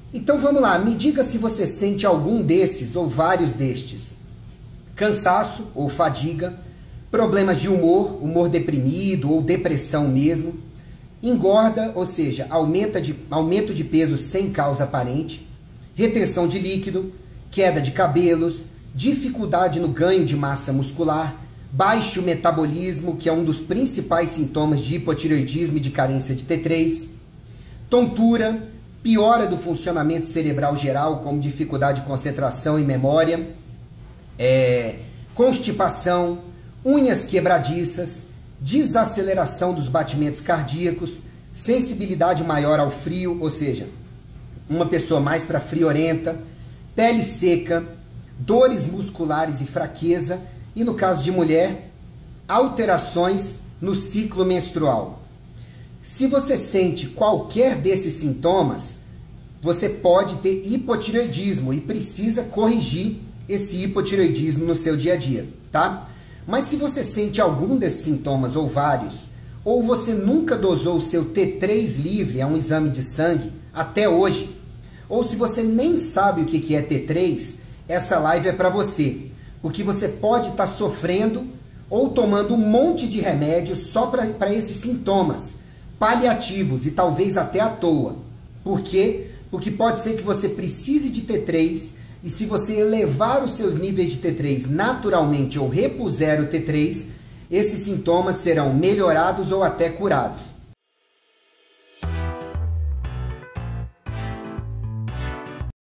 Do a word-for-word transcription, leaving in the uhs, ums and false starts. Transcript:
Então vamos lá, me diga se você sente algum desses ou vários destes. Cansaço ou fadiga, problemas de humor, humor deprimido ou depressão mesmo, engorda, ou seja, aumenta de, aumento de peso sem causa aparente, retenção de líquido, queda de cabelos, dificuldade no ganho de massa muscular, baixo metabolismo, que é um dos principais sintomas de hipotireoidismo e de carência de T três, tontura, piora do funcionamento cerebral geral, como dificuldade de concentração e memória, é, constipação, unhas quebradiças, desaceleração dos batimentos cardíacos, sensibilidade maior ao frio, ou seja, uma pessoa mais para friorenta, pele seca, dores musculares e fraqueza, e no caso de mulher, alterações no ciclo menstrual. Se você sente qualquer desses sintomas, você pode ter hipotireoidismo e precisa corrigir esse hipotireoidismo no seu dia a dia, tá? Mas se você sente algum desses sintomas ou vários, ou você nunca dosou o seu T três livre, é um exame de sangue, até hoje, ou se você nem sabe o que é T três, essa live é para você, porque você pode estar sofrendo ou tomando um monte de remédio só para esses sintomas paliativos e talvez até à toa. Por quê? Porque pode ser que você precise de T três e se você elevar os seus níveis de T três naturalmente ou repuser o T três, esses sintomas serão melhorados ou até curados.